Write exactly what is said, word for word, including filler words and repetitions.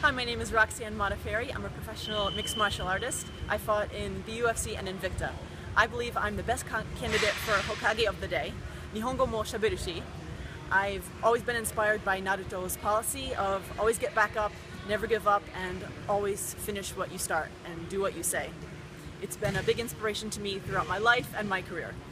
Hi, my name is Roxanne Modafferi. I'm a professional mixed martial artist. I fought in the U F C and Invicta. I believe I'm the best candidate for Hokage of the day. Nihongo mo shaberu shi. I've always been inspired by Naruto's policy of always get back up, never give up, and always finish what you start and do what you say. It's been a big inspiration to me throughout my life and my career.